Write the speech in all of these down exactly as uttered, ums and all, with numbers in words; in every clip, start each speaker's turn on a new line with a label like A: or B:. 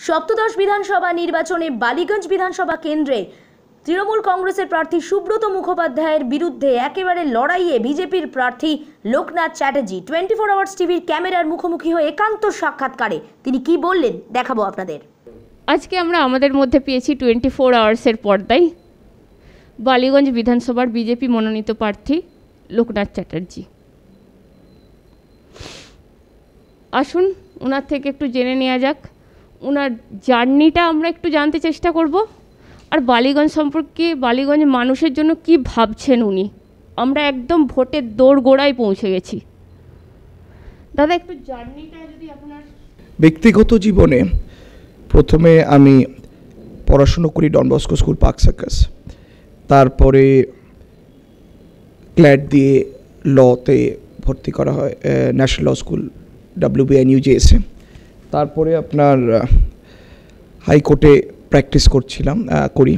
A: সপ্তদশ বিধানসভা নির্বাচনে বালিগঞ্জ বিধানসভা কেন্দ্রে তৃণমূল কংগ্রেসের প্রার্থী সুব্রত মুখোপাধ্যায়ের বিরুদ্ধে একেবারে লড়াইয়ে বিজেপির প্রার্থী Loknath Chatterjee twenty four hours টিভির ক্যামেরার মুখোমুখি হয়ে একান্ত সাক্ষাৎকারে তিনি কি বললেন দেখাবো আপনাদের।
B: আজকে আমরা আমাদের মধ্যে পেয়েছি টোয়েন্টি ফোর আওয়ার্সের পর্দায় বালিগঞ্জ বিধানসভার বিজেপি মনোনীত প্রার্থী লোকনাথ চ্যাটার্জি। আসুন ওনার থেকে একটু জেনে নেওয়া যাক, ওনার জার্নিটা আমরা একটু জানতে চেষ্টা করব, আর বালিগঞ্জ সম্পর্কে বালিগঞ্জ মানুষের জন্য কি ভাবছেন উনি। আমরা একদম ভোটের দৌড় গোড়ায় পৌঁছে গেছি। দাদা একটু জার্নিটা যদি আপনার।
C: ব্যক্তিগত জীবনে প্রথমে আমি পড়াশুনো করি Don Bosco school Park Circus, তারপরে ক্ল্যাট দিয়ে লতে ভর্তি করা হয় ন্যাশনাল ল স্কুল ডাব্লিউবিএনইউজেএসে। তারপরে আপনার হাইকোর্টে প্র্যাকটিস করছিলাম করি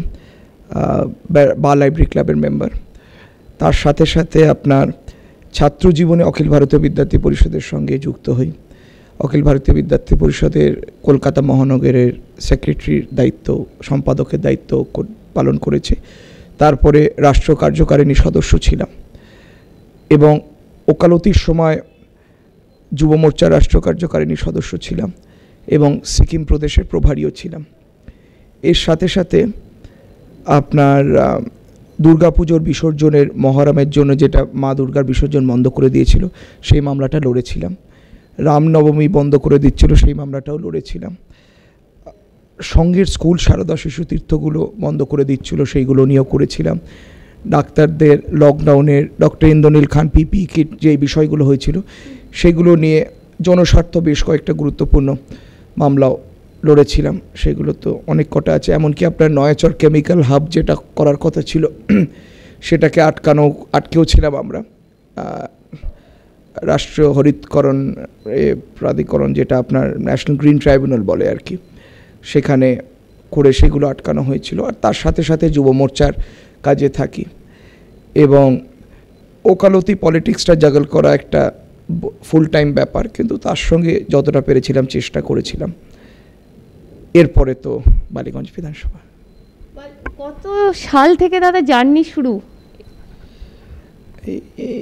C: বা লাইব্রেরি ক্লাবের মেম্বার। তার সাথে সাথে আপনার ছাত্র জীবনে অখিল ভারতীয় বিদ্যার্থী পরিষদের সঙ্গে যুক্ত হই। অখিল ভারতীয় বিদ্যার্থী পরিষদের কলকাতা মহানগরের সেক্রেটারির দায়িত্ব, সম্পাদকের দায়িত্ব পালন করেছে। তারপরে রাষ্ট্র কার্যকারিণী সদস্য ছিলাম এবং ওকালতির সময় যুব মোর্চার রাষ্ট্র কার্যকারিণী সদস্য ছিলাম এবং সিকিম প্রদেশের প্রভারীও ছিলাম। এর সাথে সাথে আপনার দুর্গাপুজোর বিসর্জনের মহরমের জন্য যেটা মা দুর্গার বিসর্জন বন্ধ করে দিয়েছিল সেই মামলাটা লড়েছিলাম। রামনবমী বন্ধ করে দিচ্ছিল সেই মামলাটাও লড়েছিলাম। সঙ্গের স্কুল সারদা শিশু তীর্থগুলো বন্ধ করে দিচ্ছিল সেইগুলো নিয়েও করেছিলাম। ডাক্তারদের লকডাউনের doctor Indranil Khan PP kit যে বিষয়গুলো হয়েছিল সেগুলো নিয়ে জনস্বার্থ বেশ কয়েকটা গুরুত্বপূর্ণ মামলাও লড়েছিলাম। সেগুলো তো অনেক কটা আছে, এমনকি আপনার নয়াচর কেমিক্যাল হাব যেটা করার কথা ছিল সেটাকে আটকানো আটকেও ছিলাম আমরা। রাষ্ট্রীয় হরিতকরণ প্রাধিকরণ যেটা আপনার ন্যাশনাল গ্রিন ট্রাইব্যুনাল বলে আর কি, সেখানে করে সেগুলো আটকানো হয়েছিল। আর তার সাথে সাথে যুব মোর্চার কাজে থাকি এবং ওকালতি পলিটিক্সটা জাগল করা একটা ফুল টাইম ব্যাপার, কিন্তু তার সঙ্গে যতটা পেরেছিলাম চেষ্টা করেছিলাম। এরপরে তো বালিগঞ্জ বিধানসভা।
B: কত সাল থেকে দাদা জার্নি শুরু?
C: এই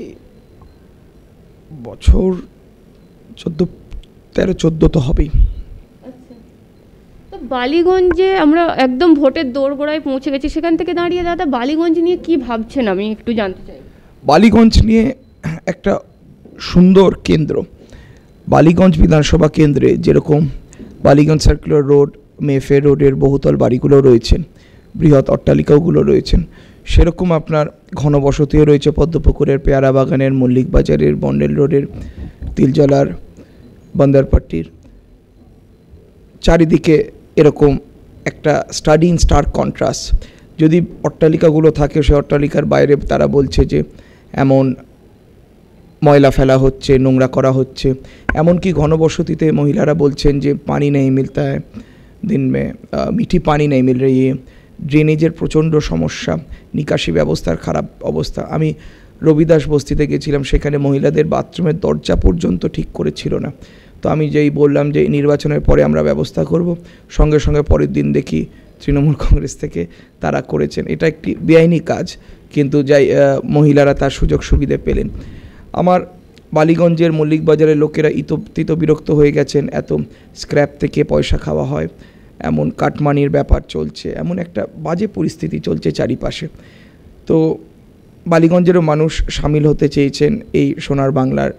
C: বছর চোদ্দো তেরো চোদ্দো তো হবেই।
B: আচ্ছা, তো বালিগঞ্জে আমরা একদম ভোটের দোরগোড়ায় পৌঁছে গেছি। সেখান থেকে দাঁড়িয়ে দাদা বালিগঞ্জ নিয়ে কি ভাবছেন আমি একটু জানতে চাই।
C: বালিগঞ্জ নিয়ে একটা সুন্দর কেন্দ্র। বালিগঞ্জ বিধানসভা কেন্দ্রে যেরকম বালিগঞ্জ সার্কুলার রোড, মেফে রোডের বহুতল বাড়িগুলো রয়েছেন, বৃহৎ অট্টালিকাগুলো রয়েছেন, সেরকম আপনার ঘনবসতিও রয়েছে পদ্মপুকুরের, পেয়ারা বাগানের, মল্লিক বাজারের, বন্ডেল রোডের, তিলজলার, বান্দারপাট্টির। চারিদিকে এরকম একটা স্টাডি ইন স্টার্ক কন্ট্রাস্ট। যদি অট্টালিকাগুলো থাকে সে অট্টালিকার বাইরে তারা বলছে যে এমন ময়লা ফেলা হচ্ছে, নোংরা করা হচ্ছে। এমনকি ঘনবসতিতে মহিলারা বলছেন যে পানি নেই মিলতা হ্যায় দিন মে, মিঠি পানি নেই মিল রही है। ড্রেনেজের প্রচণ্ড সমস্যা, নিকাশি ব্যবস্থার খারাপ অবস্থা। আমি রবিদাস বস্তিতে গেছিলাম, সেখানে মহিলাদের বাথরুমের দরজা পর্যন্ত ঠিক করেছিল না। তো আমি যেই বললাম যে নির্বাচনের পরে আমরা ব্যবস্থা করব, সঙ্গে সঙ্গে পরের দিন দেখি তৃণমূল কংগ্রেস থেকে তারা করেছেন। এটা একটি বেআইনি কাজ, কিন্তু যাই মহিলারা তার সুযোগ সুবিধা পেলেন। আমার বালিগঞ্জের মল্লিক বাজারের লোকেরা ইতোপ্তিত বিরক্ত হয়ে গেছেন, এত স্ক্র্যাপ থেকে পয়সা খাওয়া হয়, এমন কাটমানির ব্যাপার চলছে, এমন একটা বাজে পরিস্থিতি চলছে চারিপাশে। তো বালিগঞ্জেরও মানুষ সামিল হতে চেয়েছেন এই সোনার বাংলার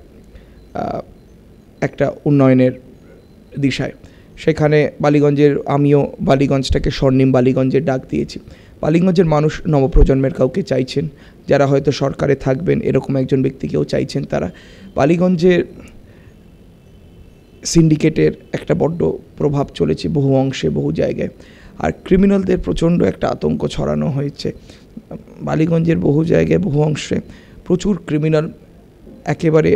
C: একটা উন্নয়নের দিশায়। সেখানে বালিগঞ্জের আমিও বালিগঞ্জটাকে স্বর্ণিম বালিগঞ্জের ডাক দিয়েছি। বালিগঞ্জের মানুষ নবপ্রজন্মের কাউকে চাইছেন, যারা হয়তো সরকারে থাকবেন এরকম একজন ব্যক্তিকেও চাইছেন। তারা বালিগঞ্জের সিন্ডিকেটের একটা বড্ড প্রভাব চলেছে বহু অংশে, বহু জায়গায়। আর ক্রিমিনালদের প্রচণ্ড একটা আতঙ্ক ছড়ানো হয়েছে বালিগঞ্জের বহু জায়গায়, বহু অংশে প্রচুর ক্রিমিনাল একেবারে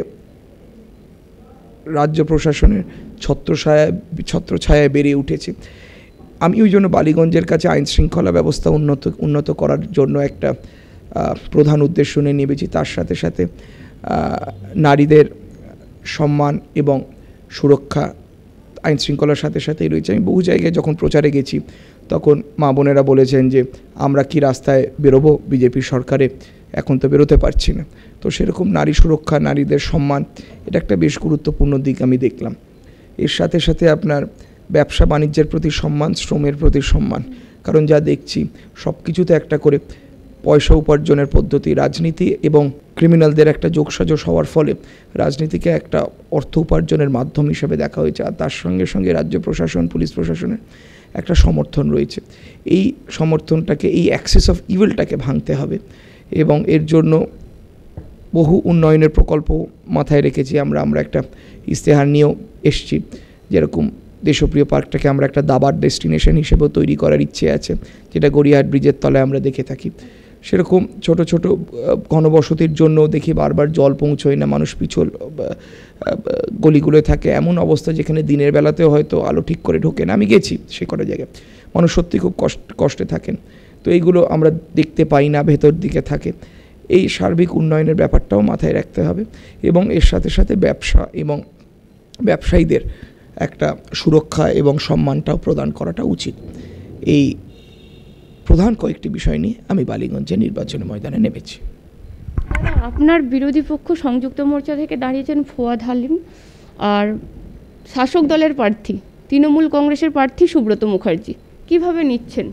C: রাজ্য প্রশাসনের ছত্রছায়ায় ছত্রছায়ায় বেড়ে উঠেছে। আমি ওই জন্য বালিগঞ্জের কাছে আইন শৃঙ্খলা ব্যবস্থা উন্নত উন্নত করার জন্য একটা প্রধান উদ্দেশ্য নিয়ে নেমেছি। তার সাথে সাথে নারীদের সম্মান এবং সুরক্ষা আইন শৃঙ্খলার সাথে সাথেই রয়েছে। আমি বহু জায়গায় যখন প্রচারে গেছি তখন মা বোনেরা বলেছেন যে আমরা কি রাস্তায় বেরোবো বিজেপি সরকারে, এখন তো বেরোতে পারছি না। তো সেরকম নারী সুরক্ষা, নারীদের সম্মান, এটা একটা বেশ গুরুত্বপূর্ণ দিক আমি দেখলাম। এর সাথে সাথে আপনার ব্যবসা বাণিজ্যের প্রতি সম্মান, শ্রমের প্রতি সম্মান, কারণ যা দেখছি সব কিছুতে একটা করে পয়সা উপার্জনের পদ্ধতি, রাজনীতি এবং ক্রিমিনালদের একটা যোগসাজশ হওয়ার ফলে রাজনীতিকে একটা অর্থ উপার্জনের মাধ্যম হিসেবে দেখা হয়েছে। আর তার সঙ্গে সঙ্গে রাজ্য প্রশাসন, পুলিশ প্রশাসনের একটা সমর্থন রয়েছে। এই সমর্থনটাকে, এই অ্যাক্সেস অফ ইভিলটাকে ভাঙতে হবে এবং এর জন্য বহু উন্নয়নের প্রকল্প মাথায় রেখেছি আমরা। আমরা একটা ইস্তেহার নিয়েও এসছি, যেরকম দেশপ্রিয় পার্কটাকে আমরা একটা দাবার ডেস্টিনেশন হিসেবেও তৈরি করার ইচ্ছে আছে, যেটা গড়িয়াহাট ব্রিজের তলায় আমরা দেখে থাকি। সেরকম ছোট ছোট ঘনবসতির জন্য দেখি বারবার জল পৌঁছয় না, মানুষ পিছল গলিগুলোয় থাকে, এমন অবস্থা যেখানে দিনের বেলাতেও হয়তো আলো ঠিক করে ঢোকে না। আমি গেছি সে কটা জায়গায়, মানুষ সত্যি খুব কষ্ট কষ্টে থাকেন। তো এইগুলো আমরা দেখতে পাই না, ভেতর দিকে থাকে। এই সার্বিক উন্নয়নের ব্যাপারটাও মাথায় রাখতে হবে এবং এর সাথে সাথে ব্যবসা এবং ব্যবসায়ীদের একটা সুরক্ষা এবং সম্মানটাও প্রদান করাটা উচিত। এই প্রধান কয়েকটি বিষয় নিয়ে আমি বালিগঞ্জে নির্বাচনী ময়দানে নেমেছি।
B: আপনার বিরোধী পক্ষ সংযুক্ত মোর্চা থেকে দাঁড়িয়েছেন ফুয়াদ হালিম, আর শাসক দলের প্রার্থী তৃণমূল কংগ্রেসের প্রার্থী সুব্রত মুখার্জি, কিভাবে নিচ্ছেন?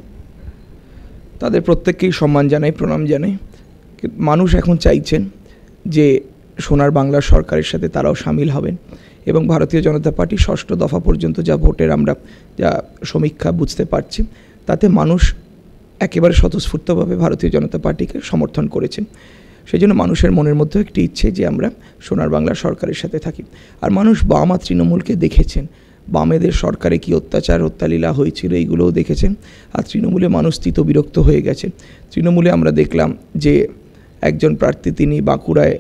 C: তাদের প্রত্যেককেই সম্মান জানাই, প্রণাম জানাই। মানুষ এখন চাইছেন যে সোনার বাংলা সরকারের সাথে তারাও সামিল হবেন এবং ভারতীয় জনতা পার্টি ষষ্ঠ দফা পর্যন্ত যা ভোটের আমরা যা সমীক্ষা বুঝতে পারছি, তাতে মানুষ একেবারে স্বতঃস্ফূর্তভাবে ভারতীয় জনতা পার্টিকে সমর্থন করেছেন। সেই জন্য মানুষের মনের মধ্যে একটি ইচ্ছে যে আমরা সোনার বাংলা সরকারের সাথে থাকি। আর মানুষ বাম আর তৃণমূলকে দেখেছেন, বামেদের সরকারে কি অত্যাচার হত্যালীলা হয়েছিল এইগুলোও দেখেছেন। আর তৃণমূলে মানুষ স্থিত বিরক্ত হয়ে গেছে। তৃণমূলে আমরা দেখলাম যে একজন প্রার্থী তিনি বাঁকুড়ায়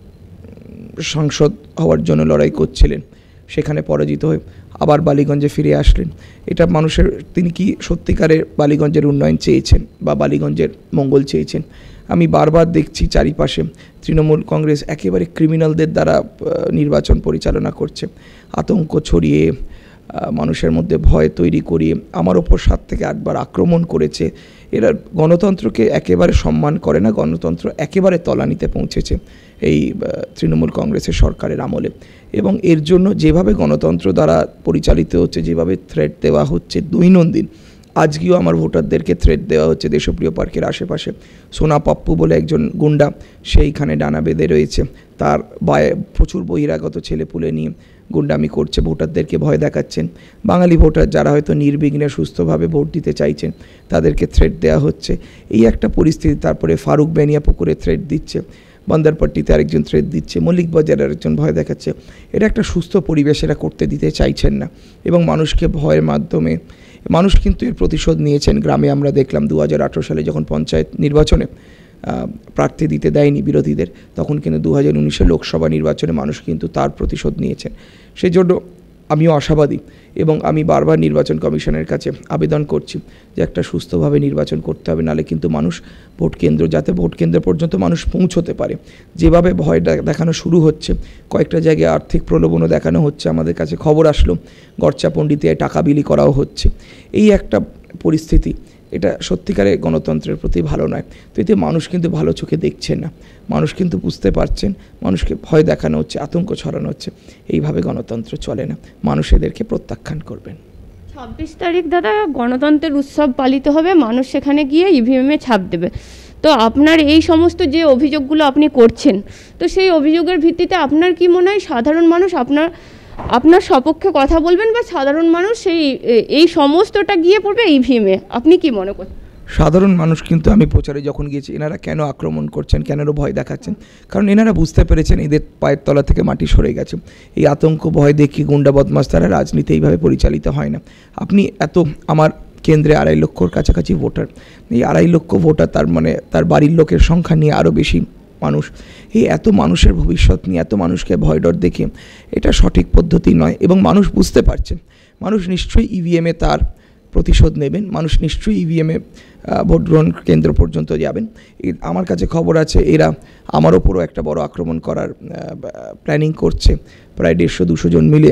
C: সাংসদ হওয়ার জন্য লড়াই করছিলেন, সেখানে পরাজিত হয়ে আবার বালিগঞ্জে ফিরে আসলেন। এটা মানুষের, তিনি কি সত্যিকারের বালিগঞ্জের উন্নয়ন চেয়েছেন বা বালিগঞ্জের মঙ্গল চেয়েছেন? আমি বারবার দেখছি চারিপাশে তৃণমূল কংগ্রেস একেবারে ক্রিমিনালদের দ্বারা নির্বাচন পরিচালনা করছে, আতঙ্ক ছড়িয়ে মানুষের মধ্যে ভয় তৈরি করিয়ে আমার ওপর সাত থেকে আটবার আক্রমণ করেছে। এরা গণতন্ত্রকে একেবারে সম্মান করে না, গণতন্ত্র একেবারে তলানিতে পৌঁছেছে এই তৃণমূল কংগ্রেসের সরকারের আমলে। এবং এর জন্য যেভাবে গণতন্ত্র দ্বারা পরিচালিত হচ্ছে, যেভাবে থ্রেট দেওয়া হচ্ছে দৈনন্দিন, আজকেও আমার ভোটারদেরকে থ্রেট দেওয়া হচ্ছে দেশপ্রিয় পার্কের আশেপাশে। সোনা পাপ্পু বলে একজন গুন্ডা, সেইখানে ডানা বেঁধে রয়েছে, তার বায়ে প্রচুর বহিরাগত ছেলেপুলে নিয়ে গুন্ডামি করছে, ভোটারদেরকে ভয় দেখাচ্ছেন। বাঙালি ভোটার যারা হয়তো নির্বিঘ্নে সুস্থভাবে ভোট দিতে চাইছেন তাদেরকে থ্রেট দেওয়া হচ্ছে। এই একটা পরিস্থিতি। তারপরে ফারুক বেনিয়াপুকুরে থ্রেট দিচ্ছে, বান্দারপট্টিতে আরেকজন থ্রেট দিচ্ছে, মল্লিক বাজারে আরেকজন ভয় দেখাচ্ছে। এটা একটা সুস্থ পরিবেশ এরা করতে দিতে চাইছেন না এবং মানুষকে ভয়ের মাধ্যমে, মানুষ কিন্তু এর প্রতিশোধ নিয়েছেন। গ্রামে আমরা দেখলাম দু হাজার আঠেরো সালে যখন পঞ্চায়েত নির্বাচনে প্রার্থী দিতে দেয়নি বিরোধীদের, তখন কিন্তু দু হাজার উনিশে লোকসভা নির্বাচনে মানুষ কিন্তু তার প্রতিশোধ নিয়েছেন। সেই জন্য আমিও আশাবাদী এবং আমি বারবার নির্বাচন কমিশনের কাছে আবেদন করছি যে একটা সুস্থভাবে নির্বাচন করতে হবে, নাহলে কিন্তু মানুষ ভোট কেন্দ্র, যাতে ভোট কেন্দ্র পর্যন্ত মানুষ পৌঁছতে পারে। যেভাবে ভয় দেখানো শুরু হচ্ছে, কয়েকটা জায়গায় আর্থিক প্রলোভনও দেখানো হচ্ছে, আমাদের কাছে খবর আসলো গরচা পণ্ডিতে টাকা বিলি করাও হচ্ছে। এই একটা পরিস্থিতি, এটা সত্যিকারে গণতন্ত্রের প্রতি ভালো নয়। তো এতে মানুষ কিন্তু ভালো চোখে দেখছেন না, মানুষ কিন্তু বুঝতে পারছেন মানুষকে ভয় দেখানো হচ্ছে, আতঙ্ক ছড়ানো হচ্ছে। এইভাবে গণতন্ত্র চলে না, মানুষ এদেরকে প্রত্যাখ্যান করবেন।
B: ছাব্বিশ তারিখ দাদা গণতন্ত্রের উৎসব পালিত হবে, মানুষ সেখানে গিয়ে ইভিএমে ছাপ দেবে। তো আপনার এই সমস্ত যে অভিযোগগুলো আপনি করছেন, তো সেই অভিযোগের ভিত্তিতে আপনার কি মনে হয় সাধারণ মানুষ আপনার আপনার সপক্ষে কথা বলবেন, বা সাধারণ মানুষ সেই এই সমস্তটা গিয়ে পড়বে ইভিএমে? আপনি কি মনে করেন?
C: সাধারণ মানুষ কিন্তু, আমি প্রচারে যখন গিয়েছি, এনারা কেন আক্রমণ করছেন, কেন ভয় দেখাচ্ছেন? কারণ এনারা বুঝতে পেরেছেন এদের পায়ের তলা থেকে মাটি সরে গেছে। এই আতঙ্ক ভয় দেখিয়ে গুন্ডা বদমাশ তারা রাজনীতি এইভাবে পরিচালিত হয় না। আপনি এত, আমার কেন্দ্রে আড়াই লক্ষর কাছাকাছি ভোটার, এই আড়াই লক্ষ ভোটার, তার মানে তার বাড়ির লোকের সংখ্যা নিয়ে আরও বেশি মানুষ, এই এত মানুষের ভবিষ্যৎ নিয়ে এত মানুষকে ভয় ডর দেখে এটা সঠিক পদ্ধতি নয়। এবং মানুষ বুঝতে পারছেন, মানুষ নিশ্চয়ই ইভিএমে তার প্রতিশোধ নেবেন, মানুষ নিশ্চয়ই ইভিএমে ভোট গ্রহণ কেন্দ্র পর্যন্ত যাবেন। আমার কাছে খবর আছে এরা আমার ওপরও একটা বড় আক্রমণ করার প্ল্যানিং করছে, প্রায় দেড়শো দুশো জন মিলে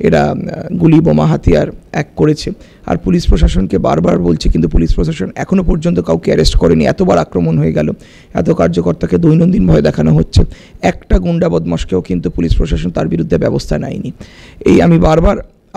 C: এরা গুলি বোমা হাতিয়ার এক করেছে। আর পুলিশ প্রশাসনকে বারবার বলছে, কিন্তু পুলিশ প্রশাসন এখনও পর্যন্ত কাউকে অ্যারেস্ট করেনি। এতবার আক্রমণ হয়ে গেল, এত কার্যকর্তাকে দৈনন্দিন ভয় দেখানো হচ্ছে, একটা গুন্ডা বদমাশকেও কিন্তু পুলিশ প্রশাসন তার বিরুদ্ধে ব্যবস্থা নেয়নি। এই আমি বারবার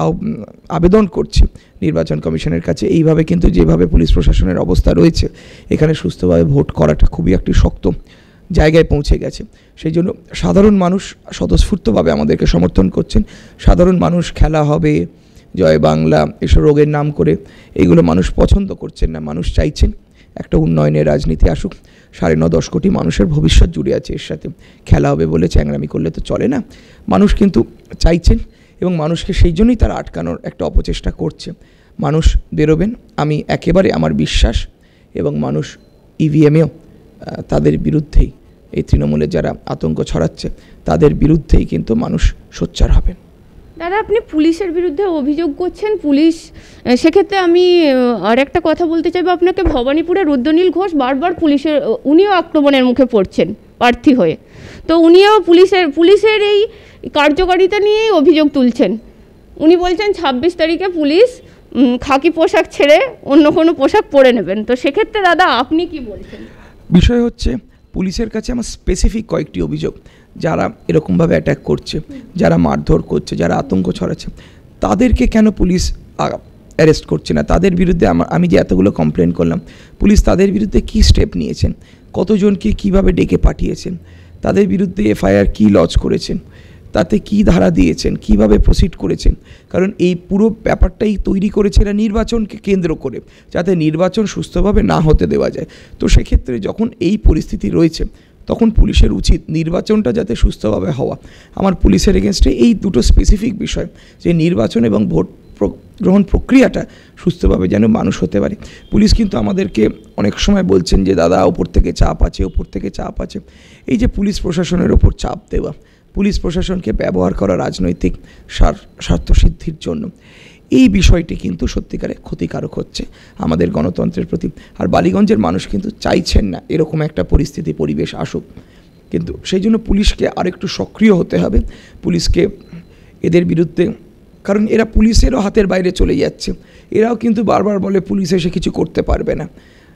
C: আবেদন করছি নির্বাচন কমিশনের কাছে, এইভাবে কিন্তু যেভাবে পুলিশ প্রশাসনের অবস্থা রয়েছে, এখানে সুস্থভাবে ভোট করাটা খুবই একটি শক্ত জায়গায় পৌঁছে গেছে। সেই জন্য সাধারণ মানুষ স্বতঃস্ফূর্তভাবে আমাদেরকে সমর্থন করছেন। সাধারণ মানুষ খেলা হবে, জয় বাংলা এসব রোগের নাম করে এইগুলো মানুষ পছন্দ করছেন না। মানুষ চাইছেন একটা উন্নয়নের রাজনীতি আসুক। সাড়ে ন দশ কোটি মানুষের ভবিষ্যৎ জুড়ে আছে এর সাথে। খেলা হবে বলে চ্যাংরামি করলে তো চলে না। মানুষ কিন্তু চাইছেন, এবং মানুষকে সেই জন্যই তারা আটকানোর একটা অপচেষ্টা করছে। মানুষ বেরোবেন, আমি একেবারে আমার বিশ্বাস, এবং মানুষ ইভিএমেও তাদের বিরুদ্ধেই, এই তৃণমূলের যারা আতঙ্ক ছড়াচ্ছে তাদের বিরুদ্ধেই কিন্তু মানুষ সোচ্চার হবেন।
B: দাদা, আপনি পুলিশের বিরুদ্ধে অভিযোগ করছেন, পুলিশ, সেক্ষেত্রে আমি আর একটা কথা বলতে চাইবো আপনাকে। ভবানীপুরের রুদ্রনীল ঘোষ বারবার পুলিশের, উনিও আক্রমণের মুখে পড়ছেন প্রার্থী হয়ে, তো উনিও পুলিশের পুলিশের এই কার্যকারিতা নিয়েই অভিযোগ তুলছেন। উনি বলছেন ছাব্বিশ তারিখে পুলিশ খাকি পোশাক ছেড়ে অন্য কোনো পোশাক পরে নেবেন, তো সেক্ষেত্রে দাদা আপনি কি বলছেন?
C: বিষয় হচ্ছে, পুলিশের কাছে আমার স্পেসিফিক কয়েকটি অভিযোগ, যারা এরকমভাবে অ্যাটাক করছে, যারা মারধর করছে, যারা আতঙ্ক ছড়াচ্ছে, তাদেরকে কেন পুলিশ অ্যারেস্ট করছে না? তাদের বিরুদ্ধে আমার আমি যে এতগুলো কমপ্লেন করলাম, পুলিশ তাদের বিরুদ্ধে কী স্টেপ নিয়েছেন, কতজনকে কিভাবে ডেকে পাঠিয়েছেন, তাদের বিরুদ্ধে এফআইআর কী লজ করেছেন, তাতে কী ধারা দিয়েছেন, কিভাবে প্রসিড করেছেন? কারণ এই পুরো ব্যাপারটাই তৈরি করেছে এরা নির্বাচনকে কেন্দ্র করে, যাতে নির্বাচন সুস্থভাবে না হতে দেওয়া যায়। তো সেক্ষেত্রে যখন এই পরিস্থিতি রয়েছে, তখন পুলিশের উচিত নির্বাচনটা যাতে সুস্থভাবে হওয়া। আমার পুলিশের এগেনস্টে এই দুটো স্পেসিফিক বিষয়, যে নির্বাচন এবং ভোট গ্রহণ প্রক্রিয়াটা সুস্থভাবে যেন মানুষ হতে পারে। পুলিশ কিন্তু আমাদেরকে অনেক সময় বলছেন যে দাদা ওপর থেকে চাপ আছে, ওপর থেকে চাপ আছে। এই যে পুলিশ প্রশাসনের ওপর চাপ দেওয়া, পুলিশ প্রশাসনকে ব্যবহার করা রাজনৈতিক স্বার্থসিদ্ধির জন্য, এই বিষয়টি কিন্তু সত্যিকারে ক্ষতিকারক হচ্ছে আমাদের গণতন্ত্রের প্রতি। আর বালিগঞ্জের মানুষ কিন্তু চাইছেন না এরকম একটা পরিস্থিতি, পরিবেশ আসুক। কিন্তু সেই জন্য পুলিশকে আরেকটু সক্রিয় হতে হবে। পুলিশকে এদের বিরুদ্ধে, কারণ এরা পুলিশেরও হাতের বাইরে চলে যাচ্ছে। এরাও কিন্তু বারবার বলে পুলিশ এসে কিছু করতে পারবে না।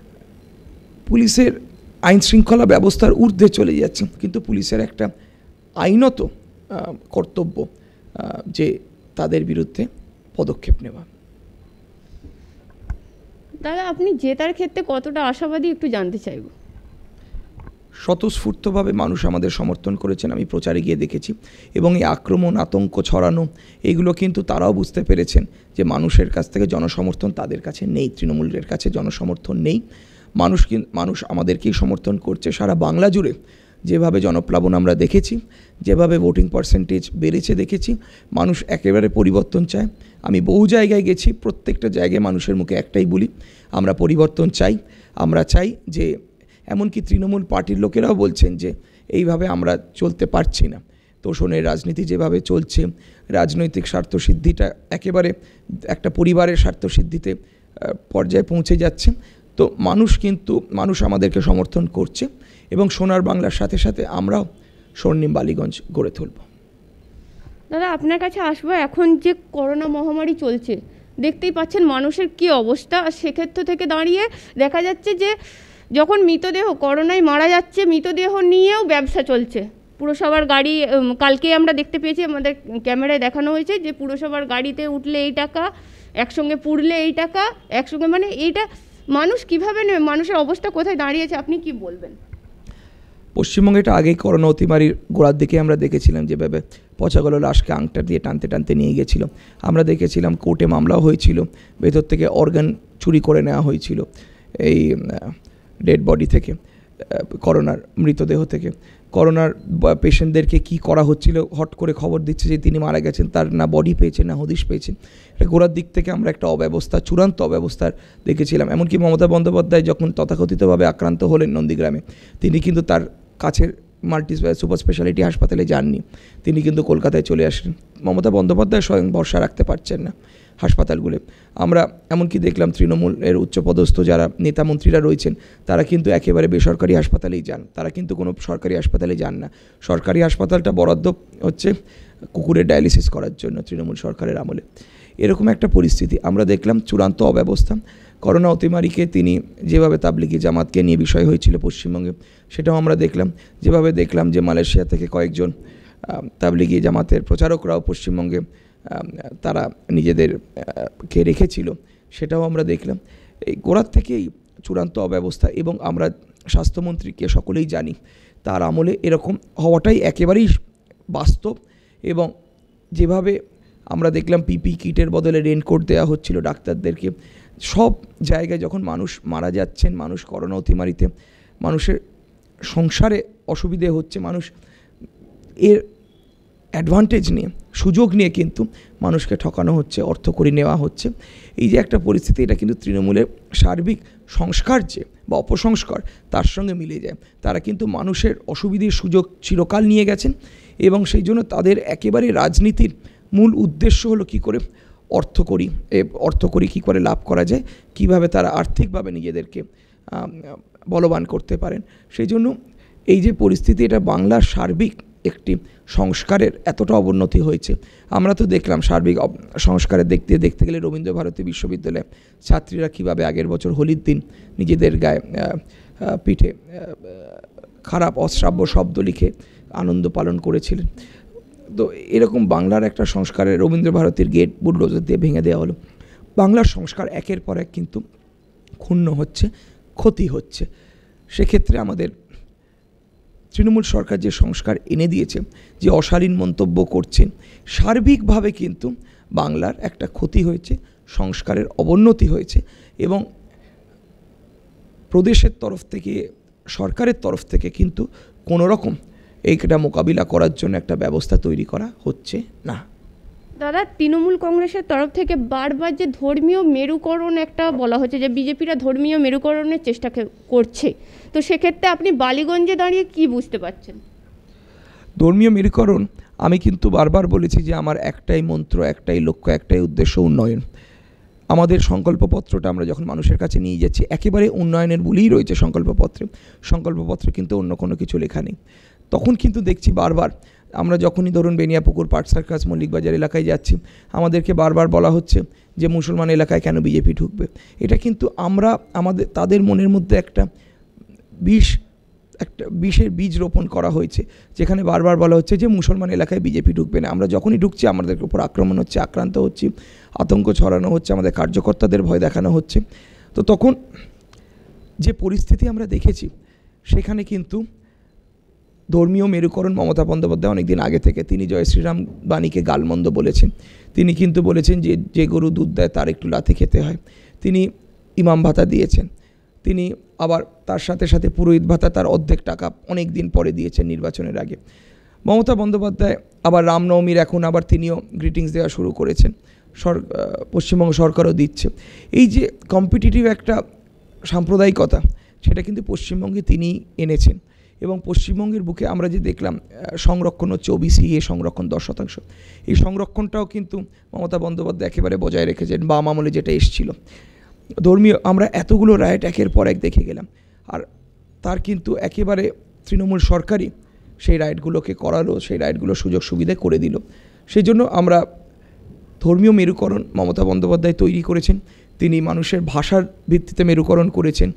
C: পুলিশের আইন শৃঙ্খলা ব্যবস্থার ঊর্ধ্বে চলে যাচ্ছে, কিন্তু পুলিশের একটা আইনত কর্তব্য যে তাদের বিরুদ্ধে পদক্ষেপ নেওয়া।
B: দাদা, আপনি জেতার ক্ষেত্রে কতটা আশাবাদী একটু জানতে চাইব।
C: স্বতঃস্ফূর্তভাবে মানুষ আমাদের সমর্থন করেছেন, আমি প্রচারে গিয়ে দেখেছি। এবং এই আক্রমণ, আতঙ্ক ছড়ানো, এগুলো কিন্তু তারাও বুঝতে পেরেছেন যে মানুষের কাছ থেকে জনসমর্থন তাদের কাছে নেই, তৃণমূলের কাছে জনসমর্থন নেই। মানুষ মানুষ আমাদেরকেই সমর্থন করছে। সারা বাংলা জুড়ে যেভাবে জনপ্লাবন আমরা দেখেছি, যেভাবে ভোটিং পার্সেন্টেজ বেড়েছে দেখেছি, মানুষ একেবারে পরিবর্তন চায়। আমি বহু জায়গায় গেছি, প্রত্যেকটা জায়গায় মানুষের মুখে একটাই বলি, আমরা পরিবর্তন চাই। আমরা চাই যে, এমনকি তৃণমূল পার্টির লোকেরাও বলছেন যে এইভাবে আমরা চলতে পারছি না। তোষণের রাজনীতি যেভাবে চলছে, রাজনৈতিক স্বার্থসিদ্ধিটা একেবারে একটা পরিবারের স্বার্থসিদ্ধিতে পর্যায়ে পৌঁছে যাচ্ছে। তো মানুষ কিন্তু মানুষ আমাদেরকে সমর্থন করছে, এবং সোনার বাংলার সাথে সাথে আমরাও স্বর্ণিম বালিগঞ্জ গড়ে তুলব।
B: দাদা, আপনার কাছে আসবো। এখন যে করোনা মহামারী চলছে, দেখতেই পাচ্ছেন মানুষের কি অবস্থা। আর সেক্ষেত্র থেকে দাঁড়িয়ে দেখা যাচ্ছে যে যখন মৃতদেহ করোনায় মারা যাচ্ছে, মৃতদেহ নিয়েও ব্যবসা চলছে। পুরসভার গাড়ি, কালকে আমরা দেখতে পেয়েছি, আমাদের ক্যামেরায় দেখানো হয়েছে যে পুরসভার গাড়িতে উঠলে এই টাকা, একসঙ্গে পুড়লে এই টাকা, একসঙ্গে, মানে এইটা মানুষ কীভাবে নেবে, মানুষের অবস্থা কোথায় দাঁড়িয়েছে, আপনি কি বলবেন?
C: পশ্চিমবঙ্গে এটা আগেই করোনা অতিমারির গোড়ার দিকে আমরা দেখেছিলাম যেভাবে পচাগলা লাশকে আংটা দিয়ে টানতে টানতে নিয়ে গেছিল। আমরা দেখেছিলাম কোর্টে মামলাও হয়েছিল, ভেতর থেকে অর্গান চুরি করে নেওয়া হয়েছিল এই ডেড বডি থেকে, করোনার মৃতদেহ থেকে। করোনার পেশেন্টদেরকে কি করা হচ্ছিল, হট করে খবর দিচ্ছে যে তিনি মারা গেছেন, তার না বডি পেয়েছেন না হদিশ পেয়েছেন। এটা গোড়ার দিক থেকে আমরা একটা অব্যবস্থা, চূড়ান্ত অব্যবস্থার দেখেছিলাম। এমনকি মমতা বন্দ্যোপাধ্যায় যখন তথাকথিতভাবে আক্রান্ত হলেন নন্দীগ্রামে, তিনি কিন্তু তার কাছের মাল্টি সুপার স্পেশালিটি হাসপাতালে যাননি, তিনি কিন্তু কলকাতায় চলে আসেন। মমতা বন্দ্যোপাধ্যায় স্বয়ং ভরসা রাখতে পারছেন না হাসপাতালগুলো। আমরা এমনকি দেখলাম তৃণমূলের উচ্চপদস্থ যারা নেতা মন্ত্রীরা রয়েছেন, তারা কিন্তু একেবারে বেসরকারি হাসপাতালেই যান, তারা কিন্তু কোনো সরকারি হাসপাতালে যান না। সরকারি হাসপাতালটা বরাদ্দ হচ্ছে কুকুরের ডায়ালিসিস করার জন্য তৃণমূল সরকারের আমলে। এরকম একটা পরিস্থিতি আমরা দেখলাম, চূড়ান্ত অব্যবস্থা। করোনা অতিমারিকে তিনি যেভাবে তাবলিগি জামাতকে নিয়ে বিষয় হয়েছিল পশ্চিমবঙ্গে, সেটাও আমরা দেখলাম। যেভাবে দেখলাম যে মালয়েশিয়া থেকে কয়েকজন তাবলিগি জামাতের প্রচারকরাও পশ্চিমবঙ্গে তারা নিজেদের কে রেখেছিল, সেটাও আমরা দেখলাম। এই গোড়ার থেকেই চূড়ান্ত অব্যবস্থা, এবং আমরা স্বাস্থ্যমন্ত্রীকে সকলেই জানি তার আমলে এরকম হওয়াটাই একেবারেই বাস্তব। এবং যেভাবে আমরা দেখলাম পিপি কিটের বদলে রেনকোট দেওয়া হচ্ছিল ডাক্তারদেরকে, সব জায়গায় যখন মানুষ মারা যাচ্ছেন, মানুষ করোনা অতিমারিতে মানুষের সংসারে অসুবিধে হচ্ছে, মানুষ এর অ্যাডভান্টেজ নিয়ে, সুযোগ নিয়ে কিন্তু মানুষকে ঠকানো হচ্ছে, অর্থকড়ি নেওয়া হচ্ছে। এই যে একটা পরিস্থিতি, এটা কিন্তু তৃণমূলের সার্বিক সংস্কার যে বা অপসংস্কার তার সঙ্গে মিলে যায়। তারা কিন্তু মানুষের অসুবিধের সুযোগ চিরকাল নিয়ে গেছেন, এবং সেই জন্য তাদের একেবারে রাজনীতির মূল উদ্দেশ্য হলো কী করে অর্থকড়ি অর্থকড়ি কী করে লাভ করা যায়, কিভাবে তারা আর্থিকভাবে নিজেদেরকে বলবান করতে পারেন। সেই জন্য এই যে পরিস্থিতি, এটা বাংলার সার্বিক একটি সংস্কারের এতটা অবনতি হয়েছে। আমরা তো দেখলাম সার্বিক সংস্কারের দেখতে দেখতে গেলে রবীন্দ্রভারতী বিশ্ববিদ্যালয়ে ছাত্রীরা কীভাবে আগের বছর হোলির দিন নিজেদের গায়ে পিঠে খারাপ অশ্রাব্য শব্দ লিখে আনন্দ পালন করেছিলেন। তো এরকম বাংলার একটা সংস্কারের রবীন্দ্রভারতীর গেট বুলডোজার দিয়ে ভেঙে দেওয়া হলো। বাংলার সংস্কার একের পর এক কিন্তু ক্ষুণ্ণ হচ্ছে, ক্ষতি হচ্ছে। সেক্ষেত্রে আমাদের তৃণমূল সরকার যে সংস্কার এনে দিয়েছে, যে অশালীন মন্তব্য করছেন, সার্বিকভাবে কিন্তু বাংলার একটা ক্ষতি হয়েছে, সংস্কারের অবনতি হয়েছে, এবং প্রদেশের তরফ থেকে, সরকারের তরফ থেকে কিন্তু কোনো রকম এইটা মোকাবিলা করার জন্য একটা ব্যবস্থা তৈরি করা হচ্ছে না।
B: দাদা, তৃণমূল কংগ্রেসের তরফ থেকে বারবার যে ধর্মীয় মেরুকরণ একটা বলা হচ্ছে, যে বিজেপিরা ধর্মীয় মেরুকরণের চেষ্টা করছে, তো সেক্ষেত্রে আপনি বালিগঞ্জে দাঁড়িয়ে কি বুঝতে পারছেন?
C: ধর্মীয় মেরুকরণ, আমি কিন্তু বারবার বলেছি যে আমার একটাই মন্ত্র, একটাই লক্ষ্য, একটাই উদ্দেশ্য, উন্নয়ন। আমাদের সংকল্পপত্রটা আমরা যখন মানুষের কাছে নিয়ে যাচ্ছি, একেবারে উন্নয়নের বলেই রয়েছে সংকল্পপত্রে। সংকল্পপত্রে কিন্তু অন্য কোনো কিছু লেখা নেই। তখন কিন্তু দেখছি বারবার, আমরা যখনই ধরুন বেনিয়াপুকুর, পার্ক সার্কাস, মল্লিকবাজার এলাকায় যাচ্ছি, আমাদেরকে বারবার বলা হচ্ছে যে মুসলমান এলাকায় কেন বিজেপি ঢুকবে। এটা কিন্তু আমরা আমাদের তাদের মনের মধ্যে একটা বিষ একটা বিষের বীজ রোপণ করা হয়েছে, যেখানে বারবার বলা হচ্ছে যে মুসলমান এলাকায় বিজেপি ঢুকবে না। আমরা যখনই ঢুকছি আমাদের উপর আক্রমণ হচ্ছে, আক্রান্ত হচ্ছি, আতঙ্ক ছড়ানো হচ্ছে, আমাদের কার্যকর্তাদের ভয় দেখানো হচ্ছে। তো তখন যে পরিস্থিতি আমরা দেখেছি, সেখানে কিন্তু ধর্মীয় মেরুকরণ মমতা বন্দ্যোপাধ্যায় অনেকদিন আগে থেকে, তিনি জয় শ্রীরাম বাণীকে গালমন্দ বলেছেন। তিনি কিন্তু বলেছেন যে যে গরু দুধ দেয় তার একটু লাথি খেতে হয়। তিনি ইমাম ভাতা দিয়েছেন। তিনি আবার তার সাথে সাথে পুরোহিত ভাতা তার অর্ধেক টাকা অনেক দিন পরে দিয়েছেন নির্বাচনের আগে। মমতা বন্দ্যোপাধ্যায় আবার রামনবমীর এখন আবার তিনিও গ্রিটিংস দেওয়া শুরু করেছেন, সর পশ্চিমবঙ্গ সরকারও দিচ্ছে। এই যে কম্পিটিটিভ একটা সাম্প্রদায়িকতা, সেটা কিন্তু পশ্চিমবঙ্গে তিনি এনেছেন। এবং পশ্চিমবঙ্গের বুকে আমরা যে দেখলাম সংরক্ষণ হচ্ছে, ওবিসি এ সংরক্ষণ দশ শতাংশ, এই সংরক্ষণটাও কিন্তু মমতা বন্দ্যোপাধ্যায় একেবারে বজায় রেখেছেন, বাম আমলে যেটা এসেছিল। ধর্মীয় আমরা এতগুলো রাইট একের পর এক দেখে গেলাম, আর তার কিন্তু একেবারে তৃণমূল সরকারই সেই রাইটগুলোকে করালো, সেই রাইটগুলো সুযোগ সুবিধা করে দিল। সেই জন্য আমরা ধর্মীয় মেরুকরণ মমতা বন্দ্যোপাধ্যায় তৈরি করেছেন। তিনি মানুষের ভাষার ভিত্তিতে মেরুকরণ করেছেন,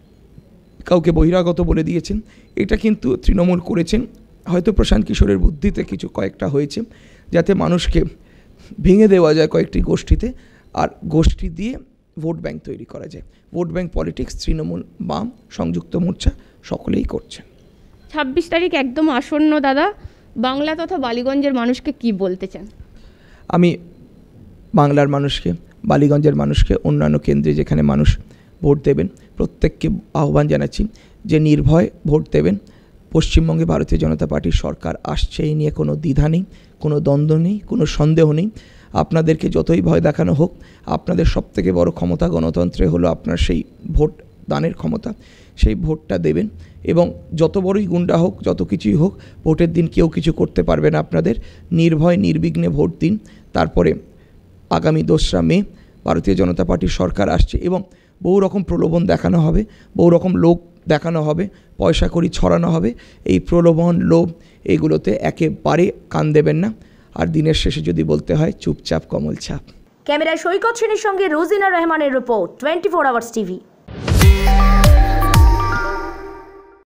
C: কাউকে বহিরাগত বলে দিয়েছেন। এটা কিন্তু তৃণমূল করেছেন, হয়তো প্রশান্ত কিশোরের বুদ্ধিতে কিছু কয়েকটা হয়েছে, যাতে মানুষকে ভেঙে দেওয়া যায় কয়েকটি গোষ্ঠীতে, আর গোষ্ঠী দিয়ে ভোট ব্যাংক তৈরি করা যায়। ভোট ব্যাংক পলিটিক্স তৃণমূল, বাম, সংযুক্ত মোর্চা সকলেই করছে।
B: ছাব্বিশ তারিখ একদম আসন্ন দাদা, বাংলা তথা বালিগঞ্জের মানুষকে কি বলতে চান?
C: আমি বাংলার মানুষকে, বালিগঞ্জের মানুষকে, অন্যান্য কেন্দ্রে যেখানে মানুষ ভোট দেবেন, প্রত্যেককে আহ্বান জানাচ্ছি যে নির্ভয় ভোট দেবেন। পশ্চিমবঙ্গে ভারতীয় জনতা পার্টির সরকার আসছে, এই নিয়ে কোনো দ্বিধা নেই, কোনো দ্বন্দ্ব নেই, কোনো সন্দেহ নেই। আপনাদেরকে যতই ভয় দেখানো হোক, আপনাদের সবথেকে বড় ক্ষমতা গণতন্ত্রে হলো আপনার সেই ভোট দানের ক্ষমতা। সেই ভোটটা দেবেন, এবং যত বড়ই গুন্ডা হোক, যত কিছুই হোক, ভোটের দিন কেউ কিছু করতে পারবে না আপনাদের। নির্ভয় নির্বিঘ্নে ভোট দিন। তারপরে আগামী দোসরা মে ভারতীয় জনতা পার্টির সরকার আসছে, এবং বহু রকম প্রলোভন দেখানো হবে, বহু রকম লোক দেখানো হবে, পয়সা কড়ি ছড়ানো হবে। এই প্রলোভন, লোভ, এইগুলোতে একেবারে কান দেবেন না। আর দিনের শেষে যদি বলতে হয় চুপচাপ কমল ছাপ।
A: ক্যামেরায় সৈকত সেনের সঙ্গে রোজিনা রহমানের report twenty four hours TV.